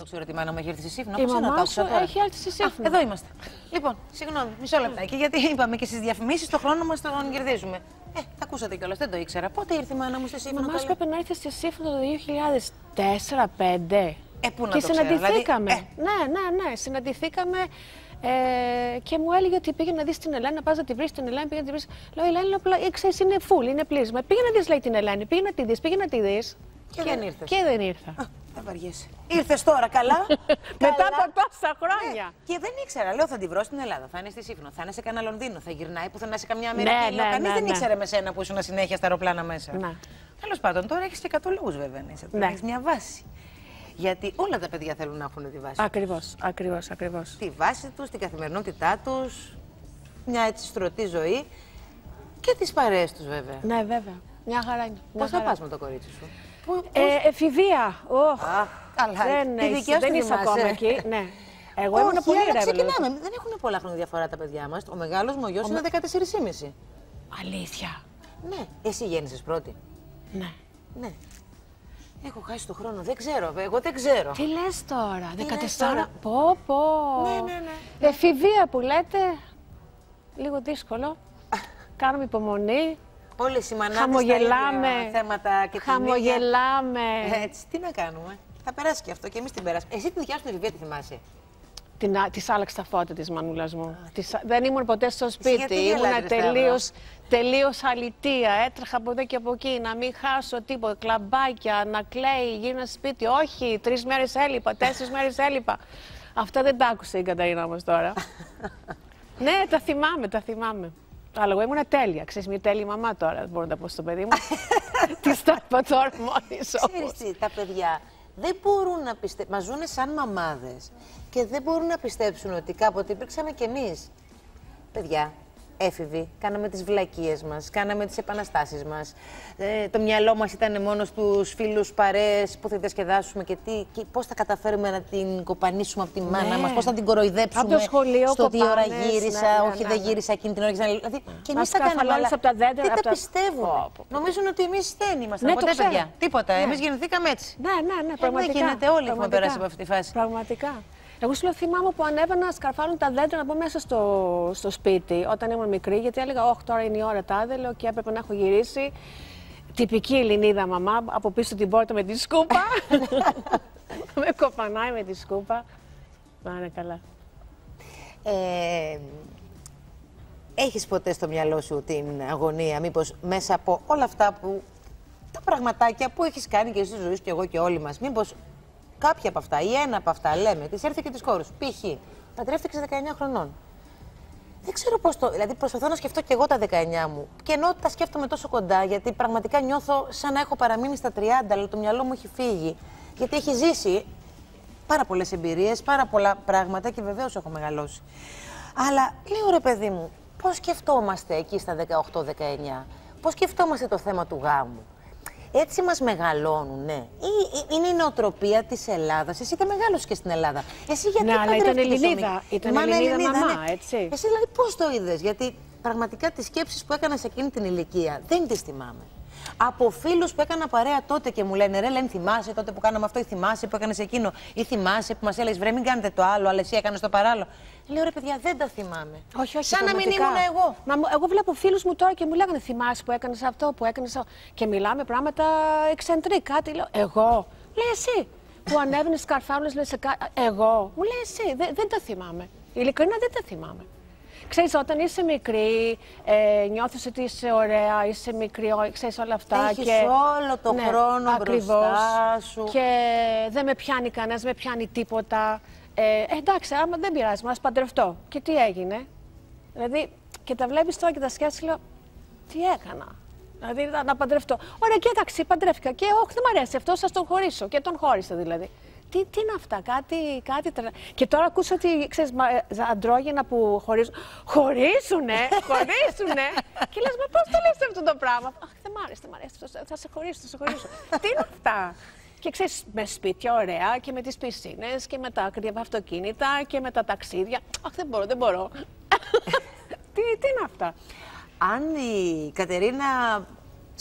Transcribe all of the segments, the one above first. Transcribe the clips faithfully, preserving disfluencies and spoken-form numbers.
το ξέρω ότι η μάνα μου έχει έρθει στη Σύφνο. Η μαμά σου έχει έρθει στη Σύφνο. Εδώ είμαστε. Λοιπόν, συγγνώμη, μισό λεπτάκι, γιατί είπαμε και στις διαφημίσεις το χρόνο μας τον κερδίζουμε. Ε, τα ακούσατε κιόλας, δεν το ήξερα. Πότε ήρθε η μάνα μου στη Σύφνο? Η μαμά σου έπρεπε να έρθει στη Σύφνο το δύο χιλιάδες τέσσερα πέντε. Ε, πού να και το ξέρω, συναντηθήκαμε. δηλαδή, ε. Ναι, ναι, ναι. Συναντηθήκαμε ε, και μου έλεγε ότι πήγε να δει την Ελένη, πα να τη βρει την Ελένη, πήγε να τη βρει. Λέω, η Ελένη, απλά ξέρει, είναι full, είναι πλήσμα. Πήγε να δει, λέει, την Ελένη, πήγε να τη δει, πήγε να τη δει. Και, και δεν ήρθε. Και δεν ήρθα. Δεν βαριέσαι. Ήρθε τώρα, καλά. Μετά από τόσα χρόνια. Ναι. Και δεν ήξερα. Λέω, θα την βρω στην Ελλάδα. Θα είναι στη Σύφνο. Θα είναι σε κανένα Λονδίνο. Θα γυρνάει πουθενά σε καμιά μέρα. Ναι, ναι, Κανείς ναι, δεν ναι. ήξερε με σένα που ήσουν συνέχεια στα αεροπλάνα μέσα. Ναι. Τέλος πάντων, τώρα έχει και εκατό λόγους βέβαια να είσαι. Ναι. Έχεις μια βάση. Γιατί όλα τα παιδιά θέλουν να έχουν τη βάση. Ακριβώς, ακριβώς, ακριβώς. Τη βάση τους, την καθημερινότητά τους, μια έτσι στρωτή ζωή και τις παρέες τους βέβαια. Ναι, βέβαια. Μια χαρά είναι. Πώς θα πας με το κορίτσι σου? Πού, Ε, εφηβεία. Oh. Αχ, καλά. Δεν, Τη έχεις, δικιά σου δεν τη είσαι θυμάσαι. ακόμα εκεί. Ναι. Εγώ Όχι, ήμουν πολύ αλλά ρεύελος. ξεκινάμε. Δεν έχουν πολλά χρόνια διαφορά τα παιδιά μας. Ο μεγάλος μου ο γιος Ο είναι με- δεκατέσσερα και μισό. Αλήθεια. Ναι. Εσύ γέννησες πρώτη. Ναι. Ναι. Έχω χάσει το χρόνο. Δεν ξέρω. Εγώ δεν ξέρω. Τι λες τώρα, Τι δεκατέσσερα. λες τώρα? Πω, πω. Ναι, ναι, ναι. Εφηβεία που λέτε, λίγο δύσκολο. Κάνουμε υπομονή. Όλες οι μανάδες Χαμογελάμε. τα ίδια θέματα και την Χαμογελάμε. ίδια. Έτσι, τι να κάνουμε. Θα περάσει και αυτό και εμείς την περάσουμε. Εσύ τη δικιά σου την εφηβεία τη θυμάσαι? Την, α- της άλλαξε τα φώτα της μανούλας μου. Της, δεν ήμουν ποτέ στο σπίτι. γιατί Ήμουνα γελάτε, τελείως, τελείως αλητία. Έτρεχα από εδώ και από εκεί να μην χάσω τίποτα. Κλαμπάκια, να κλαίει, γίνα σπίτι. Όχι, τρεις μέρες έλειπα, τέσσερις μέρες έλειπα. Αυτά δεν τα άκουσε η Καταρίνα όμως τώρα. Ναι, τα θυμάμαι, τα θυμάμαι. Αλλά εγώ ήμουν τέλεια. Ξέρεις, μια τέλεια μαμά τώρα. Δεν μπορώ να τα πω στο παιδί μου. Τι τα είπα τώρα μόνη σου. Ξέρεις τι, τα παιδιά δεν μπορούν να πιστέψουν. Μας ζουνε σαν μαμάδες και δεν μπορούν να πιστέψουν ότι κάποτε υπήρξαμε κι εμείς. Παιδιά, έφηβοι, κάναμε τις βλακίες μας, κάναμε τις επαναστάσεις μας. Ε, το μυαλό μας ήταν μόνο στους φίλους, παρέες που θα διασκεδάσουμε και, τι, και πώς θα καταφέρουμε να την κοπανίσουμε από τη μάνα Ναι. μας, πώς θα την κοροϊδέψουμε. Από το σχολείο, στο τι ώρα κοπάνες, γύρισα, ναι, ναι, όχι ναι, δεν ναι. γύρισα εκείνη την ώρα. Δηλαδή, και εμείς Μας τα κάναμε, αλλά καφαλώνεις από τα δέντρα, δεν από τα τα- πιστεύουν. Πω, πω, πω. Νομίζουν ότι εμείς δεν ήμασταν Ναι, το ποτέ ξέρω. παιδιά. Τίποτα, Ναι. εμείς γεννηθήκαμε έτσι. Ναι, ναι, ναι, δεν πραγματικά. γίνεται, όλοι έχουμε πραγματικά. περάσει από αυτή τη φάση. Πραγματικά. Εγώ σου λέω, θυμάμαι που ανέβαινα να σκαρφάλουν τα δέντρα να μπω μέσα στο, στο σπίτι όταν ήμουν μικρή, γιατί έλεγα: Όχι, τώρα είναι η ώρα τάδε, λέω, και έπρεπε να έχω γυρίσει. Τυπική Ελληνίδα μαμά, από πίσω την πόρτα με τη σκούπα. Με κοπανάει με τη σκούπα. Να είναι καλά. Ε, έχεις ποτέ στο μυαλό σου την αγωνία, μήπως μέσα από όλα αυτά που, τα πραγματάκια που έχεις κάνει και εσύ στη ζωή σου και εγώ και όλοι μας, μήπως κάποια από αυτά ή ένα από αυτά, λέμε, της έρθει και της κόρης σου, π.χ. παντρεύτηκες δεκαεννιά χρονών. Δεν ξέρω πώς το. Δηλαδή, προσπαθώ να σκεφτώ και εγώ τα δεκαεννιά μου. Και ενώ τα σκέφτομαι τόσο κοντά, γιατί πραγματικά νιώθω σαν να έχω παραμείνει στα τριάντα, αλλά το μυαλό μου έχει φύγει. Γιατί έχει ζήσει πάρα πολλές εμπειρίες, πάρα πολλά πράγματα και βεβαίως έχω μεγαλώσει. Αλλά λέω, ρε παιδί μου, πώς σκεφτόμαστε εκεί στα δεκαοκτώ δεκαεννιά, πώς σκεφτόμαστε το θέμα του γάμου. Έτσι μας μεγαλώνουν, ναι. Ή είναι η νοοτροπία της Ελλάδας. Εσύ δεν μεγάλωσες και στην Ελλάδα. Εσύ γιατί Ναι, αλλά ήταν παντρεύτηκες Ελληνίδα. όμοι- Ήταν Μάνα Ελληνίδα μαμά, ναι. έτσι. Εσύ δηλαδή πώς το είδες, γιατί πραγματικά τις σκέψεις που έκανα σε εκείνη την ηλικία δεν τις θυμάμαι. Από φίλους που έκανα παρέα τότε και μου λένε: Ρε, λένε, θυμάσαι τότε που κάναμε αυτό, ή θυμάσαι που έκανες εκείνο, ή θυμάσαι που μας έλεγες: Βρε, μην κάνετε το άλλο, αλλά εσύ έκανες το παράλληλο. Λέω: Ρε, παιδιά, δεν τα θυμάμαι. Όχι, όχι, σαν να μην πραγματικά. ήμουν εγώ. Μα, μου- εγώ βλέπω φίλους μου τώρα και μου λέγανε: Θυμάσαι που έκανες αυτό, που έκανες αυτό. Και μιλάμε πράγματα εξεντρή, κάτι. Λέω: Εγώ. Λέει εσύ. Που ανέβαινες σκαρφάλωνες, λες σε κάτι. Εγώ. Μου λέει εσύ. Δεν, δεν τα θυμάμαι. Ειλικρινά δεν τα θυμάμαι. Ξέρεις, όταν είσαι μικρή, ε, νιώθεις ότι είσαι ωραία, είσαι μικρή, ό- ξέρεις όλα αυτά. Έχεις και... όλο το χρόνο ακριβώς. μπροστά σου. Και δεν με πιάνει κανένας, δεν με πιάνει τίποτα. Ε, εντάξει, άμα δεν πειράζει, μας παντρευτώ. Και τι έγινε. Δηλαδή, και τα βλέπεις τώρα και τα σκέφτεσαι, λέω, τι έκανα. Δηλαδή, να, να παντρευτώ. Ωραία, κοίταξε, παντρεύτηκα. Και όχι, δεν μ' αρέσει αυτό, σας τον χωρίσω. Και τον χώρισα δηλαδή. Τι, τι είναι αυτά, κάτι, κάτι τρα... Και τώρα ακούσα ότι, ξέρεις, μα, ε, αντρόγυνα που χωρίζουν. Χωρίσουνε, χωρίσουνε. Και λες, μα πώς το λες αυτό το πράγμα. Αχ, δεν μ' άρεσε, δεν μ' αρέσει, θα, θα σε χωρίσω, θα σε χωρίσω. Τι είναι αυτά. Και ξέρεις, με σπίτια ωραία και με τις πισίνες και με τα ακριβά αυτοκίνητα και με τα ταξίδια. Αχ, δεν μπορώ, δεν μπορώ. τι, τι είναι αυτά. Αν η Κατερίνα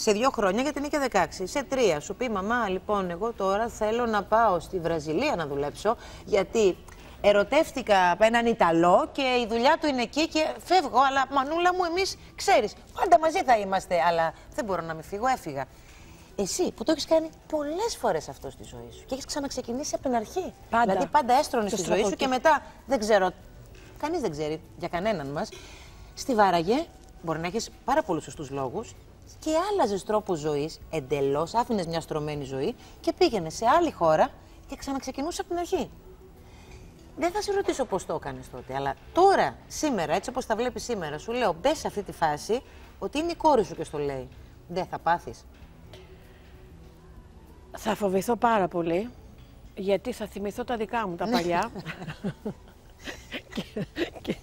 Σε δύο χρόνια, γιατί είναι και δεκαέξι. Σε τρία, σου πει μαμά, λοιπόν, εγώ τώρα θέλω να πάω στη Βραζιλία να δουλέψω, γιατί ερωτεύτηκα έναν Ιταλό και η δουλειά του είναι εκεί και φεύγω. Αλλά μανούλα μου, εμείς ξέρεις, πάντα μαζί θα είμαστε. Αλλά δεν μπορώ να μην φύγω, έφυγα. Εσύ που το έχεις κάνει πολλές φορές αυτό στη ζωή σου και έχεις ξαναξεκινήσει από την αρχή. Πάντα. Δηλαδή, πάντα έστρωνες τη ζωή σου και μετά δεν ξέρω. Κανείς δεν ξέρει για κανέναν μας. Στη Βάραγε μπορεί να έχεις πάρα πολλούς σωστούς λόγους και άλλαζες τρόπο ζωής εντελώς, άφηνες μια στρωμένη ζωή και πήγαινες σε άλλη χώρα και ξαναξεκινούσες από την αρχή. Δεν θα σε ρωτήσω πώς το έκανες τότε, αλλά τώρα, σήμερα, έτσι όπως τα βλέπεις σήμερα, σου λέω μπες σε αυτή τη φάση ότι είναι η κόρη σου και στο λέει. Δεν θα πάθεις. Θα φοβηθώ πάρα πολύ, γιατί θα θυμηθώ τα δικά μου τα παλιά. και, και,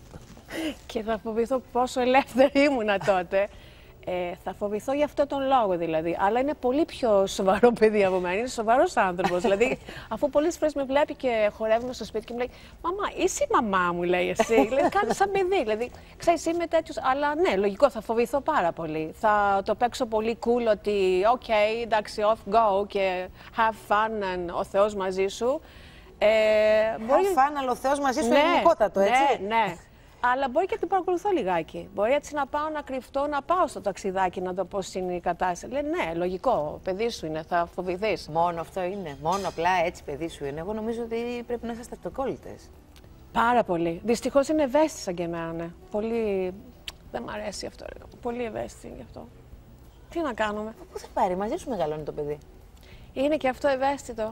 και θα φοβηθώ πόσο ελεύθερη ήμουνα τότε. Ε, θα φοβηθώ για αυτόν τον λόγο δηλαδή. Αλλά είναι πολύ πιο σοβαρό παιδί από μένα. Είναι σοβαρός άνθρωπος. Δηλαδή, αφού πολλές φορές με βλέπει και χορεύουμε στο σπίτι και μου λέει «Μαμά, είσαι η μαμά μου», λέει εσύ. Λέει, «Κάνει σαν παιδί». Δηλαδή, ξέρεις, είμαι τέτοιος. Αλλά ναι, λογικό, θα φοβηθώ πάρα πολύ. Θα το παίξω πολύ cool ότι, οκ, okay, εντάξει, off go και have fun and ο Θεός μαζί σου. Ε, have μπορεί... fun, αλλά ο Θεός μαζί σου, ναι, είναι ελληνικότατο, έτσι. Ναι, ναι. Αλλά μπορεί και να την παρακολουθώ λιγάκι. Μπορεί έτσι να πάω να κρυφτώ, να πάω στο ταξιδάκι να δω πώς είναι η κατάσταση. Λέει ναι, λογικό, παιδί σου είναι, θα φοβηθείς. Μόνο αυτό είναι. Μόνο απλά έτσι παιδί σου είναι. Εγώ νομίζω ότι πρέπει να είσαστε αυτοκόλλητες. Πάρα πολύ. Δυστυχώς είναι ευαίσθητη σαν και εμένα. Ναι. Πολύ. Δεν μ' αρέσει αυτό. Ρε. Πολύ ευαίσθητη γι' αυτό. Τι να κάνουμε. Πού θα πάρει, μαζί σου μεγαλώνει το παιδί. Είναι και αυτό ευαίσθητο.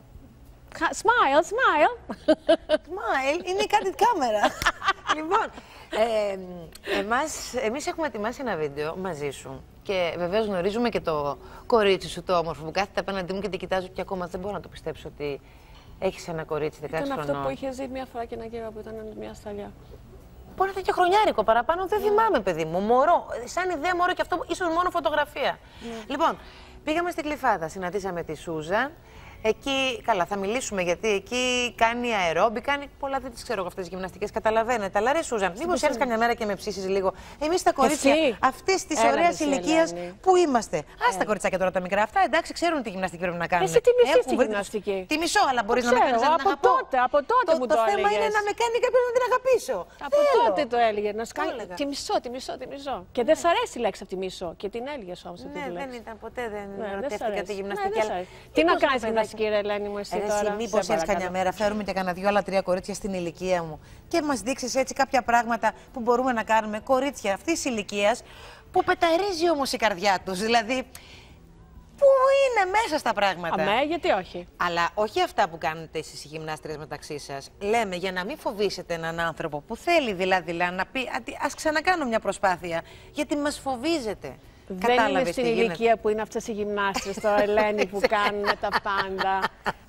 Smile, smile. Smile, είναι κάτι κάμερα. Λοιπόν, ε, εμάς, εμείς έχουμε ετοιμάσει ένα βίντεο μαζί σου και βεβαίως γνωρίζουμε και το κορίτσι σου το όμορφο που κάθεται απέναντί μου και την κοιτάζω και ακόμα δεν μπορώ να το πιστέψω ότι έχεις ένα κορίτσι δεκαέξι χρονών. Ήταν αυτό που είχε ζει μια φορά και ένα γύρο που ήταν μια σταλιά. Μπορεί να ήταν και χρονιάρικο παραπάνω, δεν θυμάμαι παιδί μου, μωρό, σαν ιδέα μωρό και αυτό ίσως μόνο φωτογραφία. Yeah. Λοιπόν, πήγαμε στην Κλιφάδα, συναντήσαμε τη Σούζαν. Εκεί, καλά, θα μιλήσουμε γιατί εκεί κάνει αερόμπι, κάνει πολλά, δεν τις ξέρω εγώ αυτές τις γυμναστικές, καταλαβαίνετε. Αλλά ρε Σούζαν, μήπως έρθεις καμιά μέρα και με ψήσεις λίγο. Εμείς τα κορίτσια αυτής της ωραίας ηλικίας που είμαστε. Ας τα κοριτσάκια τώρα τα μικρά αυτά, εντάξει, ξέρουν τι γυμναστική πρέπει να κάνουν. Εσύ τι μισείς τη γυμναστική. Τι μισό, αλλά μπορείς να με κάνεις να την αγαπώ. Από τότε, από τότε μου το έλεγες. Το θέμα είναι να με κάνει κάποιος να την αγαπήσω. Από τότε το έλεγε, να σου κάνει τη μισό, τη μισό, τη μισό. Και δεν σ' αρέσει η λέξη από τη μισό. Και την έλεγες όμως αυτή τη λέξη. Ναι, δεν ήταν ποτέ, δεν ερωτεύτηκα τη γυμναστική. Τι να κάνεις γυμναστική, ρε Ελένη μου, εσύ τώρα. Μήπως έρθει καμιά μέρα, φέρουμε και κανένα δυο άλλα τρία κορίτσια στην ηλικία μου και μας δείξεις έτσι κάποια πράγματα που μπορούμε να κάνουμε. Κορίτσια αυτής της ηλικίας που πεταρίζει όμως η καρδιά τους. Δηλαδή, που είναι μέσα στα πράγματα. Αμέ, γιατί όχι. Αλλά όχι αυτά που κάνετε εσείς οι γυμνάστριες μεταξύ σας. Λέμε για να μην φοβήσετε έναν άνθρωπο που θέλει δηλαδή να πει ας ξανακάνω μια προσπάθεια. Γιατί μας φοβίζετε. Δεν είναι στην ηλικία που είναι αυτές οι γυμνάστρες τώρα, Ελένη, που κάνουν τα πάντα.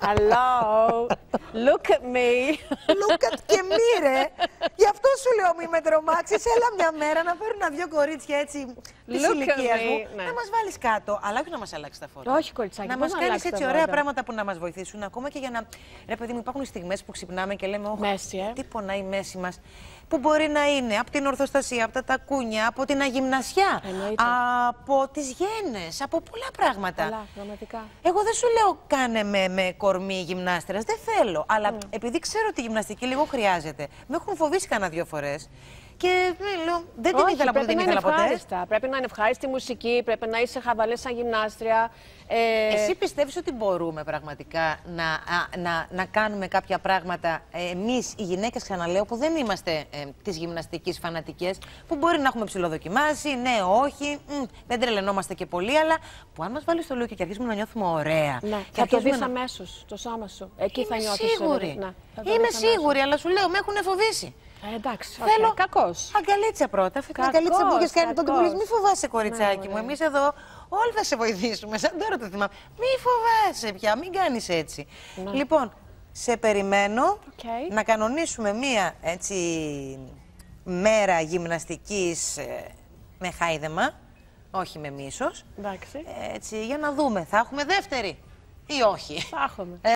Hello, look at me. Look at και me, ρε. Γι' αυτό σου λέω μη με τρομάξεις. Έλα μια μέρα να φέρουν δύο κορίτσια έτσι της ηλικίας μου, ναι, να μας βάλεις κάτω, αλλά όχι να μας αλλάξεις τα φόρτα. Όχι, κοριτσάκι, να μας κάνεις έτσι ωραία πράγματα που να μας βοηθήσουν, ακόμα και για να. Ρε παιδί μου, υπάρχουν στιγμές που ξυπνάμε και λέμε: όχι, ε? τι πονάει η μέση μας. Που μπορεί να είναι από την ορθοστασία, από τα τακούνια, από την αγυμνασιά, εννοείται, από τις γένες, από πολλά πράγματα. Πολλά, πραγματικά. Εγώ δεν σου λέω κάνε με, με κορμί γυμνάστρας, δεν θέλω. Αλλά mm. επειδή ξέρω ότι η γυμναστική λίγο χρειάζεται, με έχουν φοβήσει κανένα δύο φορές. Και λέω, δεν την Όχι, ήθελα ποτέ, δεν ήθελα ποτέ. Πρέπει να είναι ευχάριστη μουσική, πρέπει να είσαι χαβαλές σαν γυμνάστρια. Ε... Εσύ πιστεύεις ότι μπορούμε πραγματικά να, α, να, να κάνουμε κάποια πράγματα ε, εμείς οι γυναίκες, ξαναλέω, που δεν είμαστε ε, της γυμναστικής φανατικές, που μπορεί να έχουμε ψηλοδοκιμάσει, ναι, όχι, μ, δεν τρελαινόμαστε και πολύ, αλλά που αν μας βάλεις στο λούκι και αρχίσουμε να νιώθουμε ωραία. Ναι, θα το δεις να... αμέσως, το σώμα σου. Εκεί Είμαι θα νιώθεις. Σίγουρη. Ναι, Είμαι σίγουρη, αλλά σου λέω, με έχουν φοβήσει. Ε, εντάξει, θέλω okay, κακός. αγκαλίτσα πρώτα. Αυτή την αγκαλίτσα που έχεις κάνει τον κουμπλής. Μη φοβάσαι, κοριτσάκι ναι, μου. ναι. Εμείς εδώ όλοι θα σε βοηθήσουμε. Σαν τώρα το θυμάμαι. Μη φοβάσαι πια, μην κάνεις έτσι. Ναι. Λοιπόν, σε περιμένω okay. να κανονίσουμε μία έτσι μέρα γυμναστικής ε, με χάιδεμα. Όχι με μίσος. Εντάξει. Έτσι, για να δούμε. Θα έχουμε δεύτερη ή όχι. Θα έχουμε.